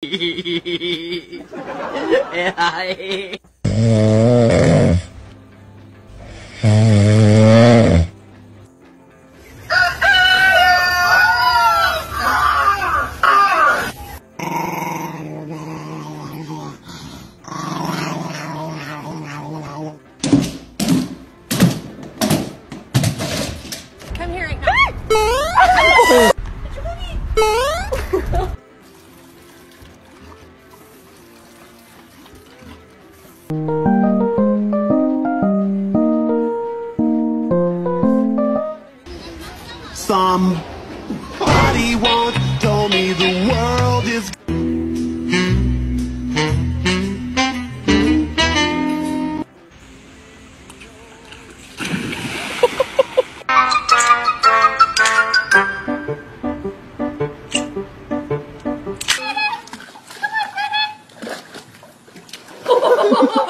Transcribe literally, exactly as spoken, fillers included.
Come here. Somebody once told me the world is Ha ha ha!